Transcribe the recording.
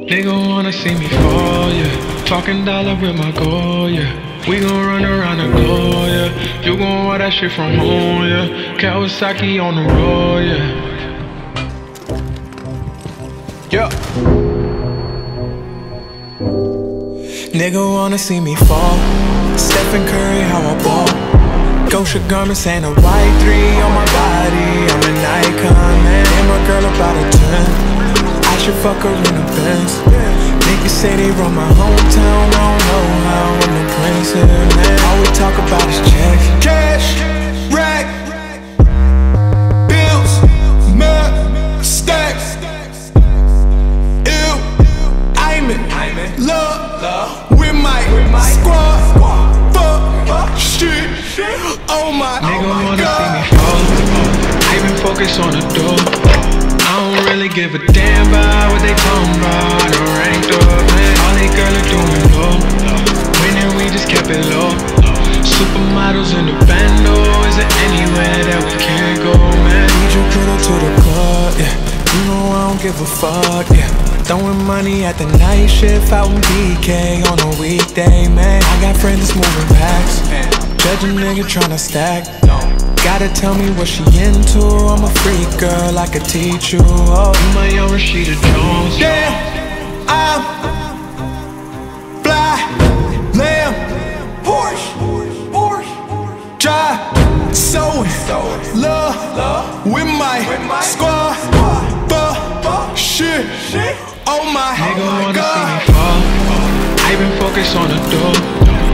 Nigga wanna see me fall, yeah. Talking dollar with my goal, yeah. We gon' run around the globe, yeah. You gon' want that shit from home, yeah. Kawasaki on the road, yeah. Yeah. Nigga wanna see me fall. Stephen Curry, how I ball. Gosha garments and a white 3 on my body. I'm an icon, man. And my girl about a 10. I should fuck her in a Benz. Niggas say they run my hometown. I don't know how I'm the prince here, man. All we talk about is checks. Cash, rack, bills, map, stacks. Ew, I'm in love with my squad. Fuck, shit, oh my god. Nigga wanna see me fall. I been focused on the door. I don't really give a damn about what they talking about. I done ranked up, man. All they girls are doing low. Winning, we just kept it low. Supermodels in the bando. Is there anywhere that we can't go, man? Need you put her to the club, yeah. You know I don't give a fuck, yeah. Throwing money at the night shift out in BK on a weekday, man. I got friends that's moving packs. Judge a nigga tryna stack. Gotta tell me what she into. I'm a freak girl, I could teach you. Oh, you my young Rashida Jones. Damn, I'm fly, lamb, Porsche, drive, so in love with my squad. Fuck, shit, oh my god. Nigga wanna see me fall. I been focused on the door.